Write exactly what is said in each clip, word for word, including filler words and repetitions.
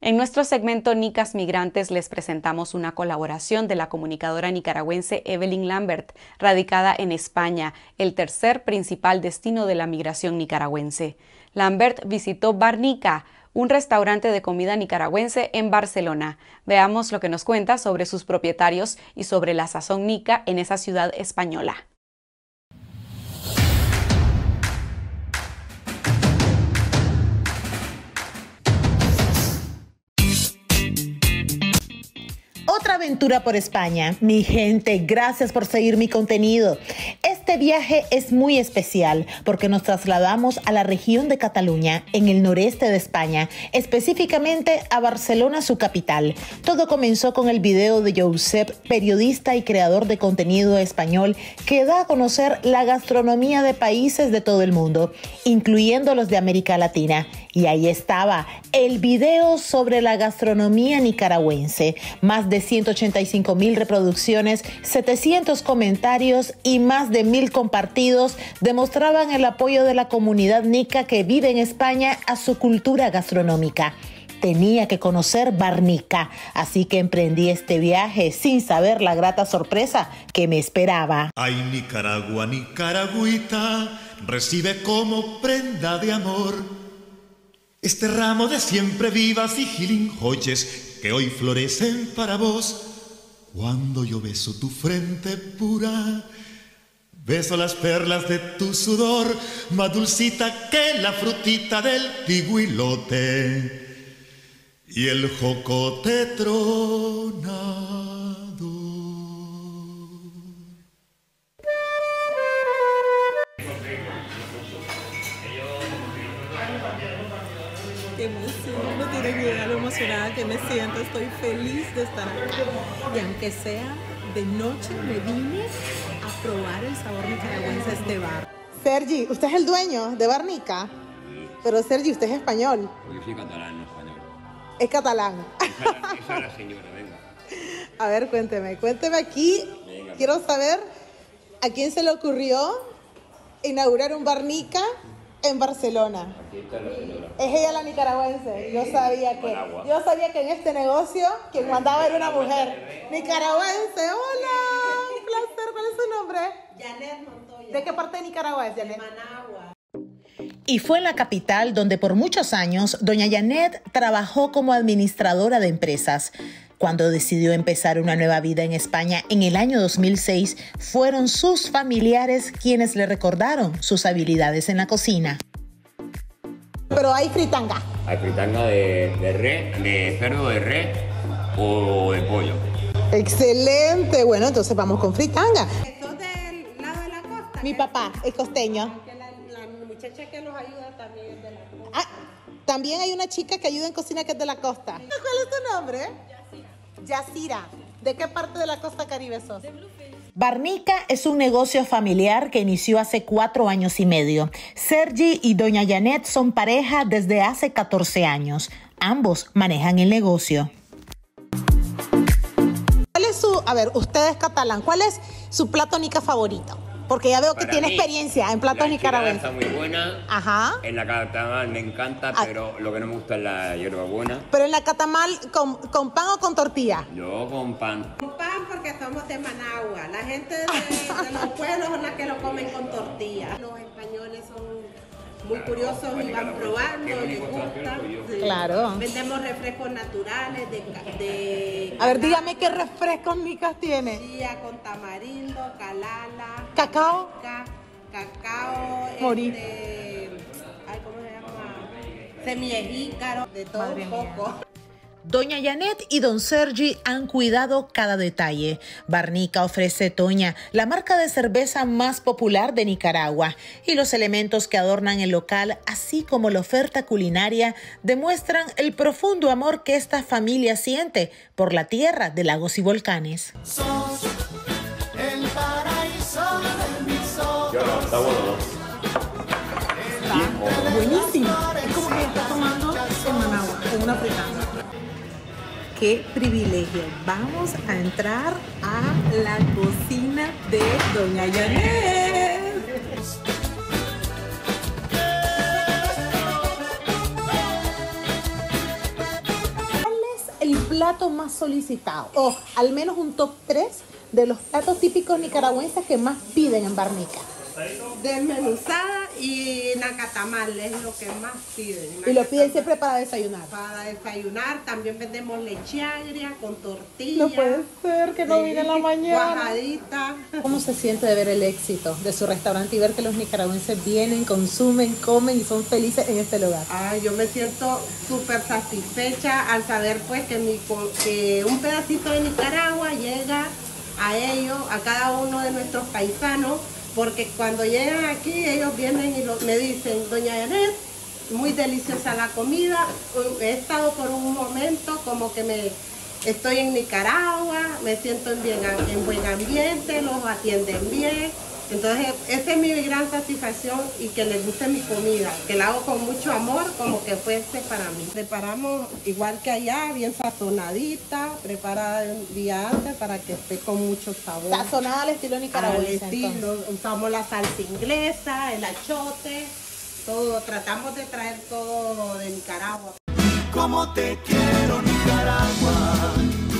En nuestro segmento Nicas Migrantes les presentamos una colaboración de la comunicadora nicaragüense Evelyn Lambert, radicada en España, el tercer principal destino de la migración nicaragüense. Lambert visitó Bar Nica, un restaurante de comida nicaragüense en Barcelona. Veamos lo que nos cuenta sobre sus propietarios y sobre la sazón nica en esa ciudad española. Otra aventura por España. Mi gente, gracias por seguir mi contenido. Este viaje es muy especial porque nos trasladamos a la región de Cataluña, en el noreste de España, específicamente a Barcelona, su capital. Todo comenzó con el video de Josep, periodista y creador de contenido español, que da a conocer la gastronomía de países de todo el mundo, incluyendo los de América Latina. Y ahí estaba el video sobre la gastronomía nicaragüense. Más de ciento ochenta y cinco mil reproducciones, setecientos comentarios y más de mil compartidos demostraban el apoyo de la comunidad nica que vive en España a su cultura gastronómica. Tenía que conocer Bar Nica, así que emprendí este viaje sin saber la grata sorpresa que me esperaba. Ay, Nicaragua, Nicaragüita, recibe como prenda de amor este ramo de siempre vivas y gilinjoyes que hoy florecen para vos. Cuando yo beso tu frente pura, beso las perlas de tu sudor, más dulcita que la frutita del pigüilote y el jocote tronador. Qué emoción, no tienen idea lo emocionada que me siento, estoy feliz de estar aquí. Y aunque sea de noche, me vine a probar el sabor nicaragüense de este bar. Sergi, usted es el dueño de Bar Nica, sí. Pero Sergi, usted es español. Yo soy catalán, no español. Es catalán. Esa, esa es la señora, venga. A ver, cuénteme, cuénteme aquí. Venga, quiero saber a quién se le ocurrió inaugurar un Bar Nica en Barcelona. Aquí está la señora. Es ella la nicaragüense. Yo sabía que yo sabía que en este negocio quien mandaba era una mujer nicaragüense. Hola, un placer. ¿Cuál es su nombre? Janet Montoya. ¿De qué parte de Nicaragua es, Janet? De Managua. Y fue en la capital donde por muchos años doña Janet trabajó como administradora de empresas. Cuando decidió empezar una nueva vida en España en el año dos mil seis, fueron sus familiares quienes le recordaron sus habilidades en la cocina. Pero hay fritanga. Hay fritanga de, de res, de cerdo, de res o de pollo. Excelente. Bueno, entonces vamos con fritanga. ¿Sos del lado de la costa? Mi papá es costeño. La, la muchacha que los ayuda también es de la costa. Ah, también hay una chica que ayuda en cocina que es de la costa. ¿Cuál es tu nombre? Yacira. ¿De qué parte de la costa caribe sos? Bar Nica es un negocio familiar que inició hace cuatro años y medio. Sergi y doña Janet son pareja desde hace catorce años. Ambos manejan el negocio. ¿Cuál es su, a ver, usted es catalán, ¿cuál es su plato nica favorito? Porque ya veo que Para tiene mí, experiencia en platos la nicaragüenses. está muy buena. Ajá. En la catamal me encanta, Ah. pero lo que no me gusta es la hierbabuena. Pero en la catamal, ¿con, con pan o con tortilla? Yo con pan. Con pan porque somos de Managua. La gente de, de los pueblos son las que lo comen con tortilla. Los españoles son muy curiosos y van probando, les gusta. Sí. Claro. Vendemos refrescos naturales de... de A ver, dígame qué refrescos nicas tiene. Chía con tamarindo, calala. Cacao. Ca, cacao. Morir. Este, ay, ¿cómo se llama? Semillejícaro, de todo Madre un mía. poco. Doña Janet y don Sergi han cuidado cada detalle. Bar Nica ofrece Toña, la marca de cerveza más popular de Nicaragua, y los elementos que adornan el local, así como la oferta culinaria, demuestran el profundo amor que esta familia siente por la tierra de lagos y volcanes. Sos el paraíso de mis ojos. Yo no, está bueno, ¿no? Buenísimo. Es como que está tomando en Managua, en una fritanga. Qué privilegio. Vamos a entrar a la cocina de doña Janet. platos más solicitados, o al menos un top tres de los platos típicos nicaragüenses que más piden en Barnica. Desmenuzada y nacatamal es lo que más piden. Y lo piden siempre para desayunar. Para desayunar, también vendemos leche agria con tortilla. No puede ser que no sí, vine en la mañana. Cuajadita. ¿Cómo se siente de ver el éxito de su restaurante y ver que los nicaragüenses vienen, consumen, comen y son felices en este lugar? Ay, yo me siento súper satisfecha al saber pues que, mi, que un pedacito de Nicaragua llega a ellos, a cada uno de nuestros paisanos, porque cuando llegan aquí ellos vienen y lo, me dicen, doña Janet, muy deliciosa la comida, he estado por un momento como que me estoy en Nicaragua, me siento en, bien, en buen ambiente, los atienden bien. Entonces, esa es mi gran satisfacción y que les guste mi comida, que la hago con mucho amor, como que fuese para mí. Preparamos igual que allá, bien sazonadita, preparada un día antes para que esté con mucho sabor. Sazonada al estilo nicaragüense. Al estilo, usamos la salsa inglesa, el achote, todo, tratamos de traer todo de Nicaragua. Como te quiero, Nicaragua,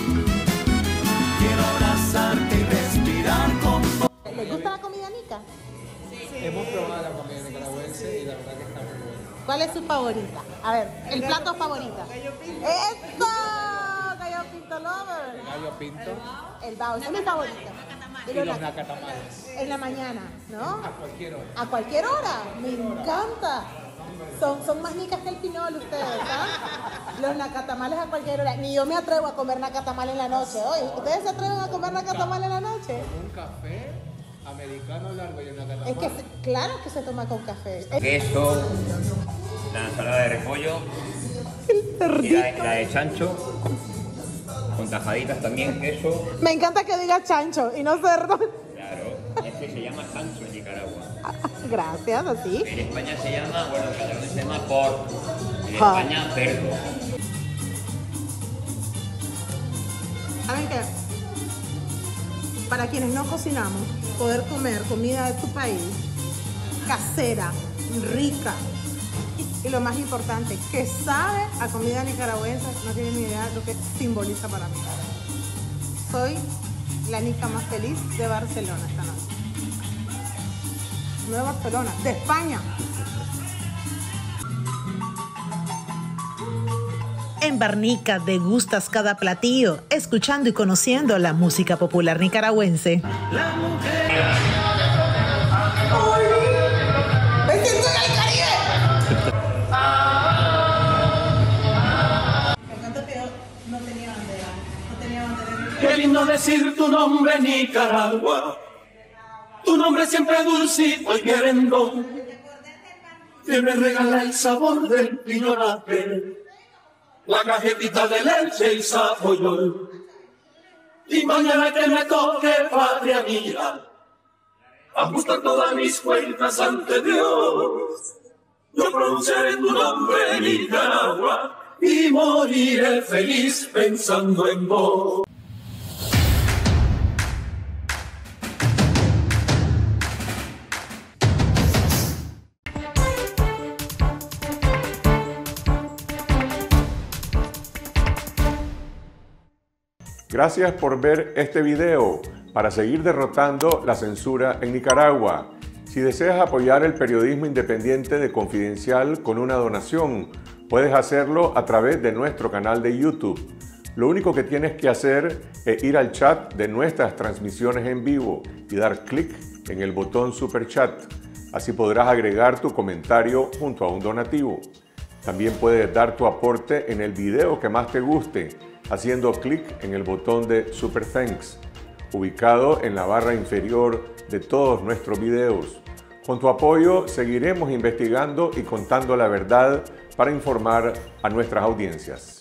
quiero abrazarte y respirar con vos. ¿Les gusta la comida nica? Sí. Hemos probado la comida nicaragüense y la verdad que está muy buena. ¿Cuál es su favorita? A ver, el plato favorito. Gallo pinto. ¡Eso! Gallo pinto lover. El gallo pinto. El bao, ese es mi favorito. Y los nacatamales. En la mañana, ¿no? A cualquier hora. A cualquier hora. Me encanta. Son, son más nicas que el pinol ustedes, ¿ah? Los nacatamales a cualquier hora. Ni yo me atrevo a comer nacatamal en la noche. Oye, ¿ustedes se atreven a comer nacatamal en la noche? Un café americano largo y una nacatamal. Es que, se, claro que se toma con café. Queso, la ensalada de repollo, y la, la de chancho, con tajaditas también, queso. Me encanta que diga chancho y no cerdo. Claro, este se llama chancho en Nicaragua. Gracias, así. En España se llama, bueno, en catalán se llama porc, en Ah. España cerdo. ¿Saben qué? Para quienes no cocinamos, poder comer comida de tu país, casera, rica, y lo más importante, que sabe a comida nicaragüense, no tienen ni idea de lo que simboliza para mí. Soy la nica más feliz de Barcelona esta noche. No de Barcelona, de España. En Barnica degustas cada platillo, escuchando y conociendo la música popular nicaragüense. ¡Me siento en el Caribe! Me encanta que yo no tenía bandera. No tenía bandera. Qué lindo decir tu nombre, Nicaragua. Tu nombre siempre dulcito y querendón. Que me regala el sabor del piñonate, la cajetita de leche y sapoyol. Y mañana que me toque, patria mía, ajustar todas mis cuentas ante Dios, yo pronunciaré tu nombre, Nicaragua, y moriré feliz pensando en vos. Gracias por ver este video para seguir derrotando la censura en Nicaragua. Si deseas apoyar el periodismo independiente de Confidencial con una donación, puedes hacerlo a través de nuestro canal de YouTube. Lo único que tienes que hacer es ir al chat de nuestras transmisiones en vivo y dar clic en el botón Super Chat. Así podrás agregar tu comentario junto a un donativo. También puedes dar tu aporte en el video que más te guste, haciendo clic en el botón de Super Thanks, ubicado en la barra inferior de todos nuestros videos. Con tu apoyo seguiremos investigando y contando la verdad para informar a nuestras audiencias.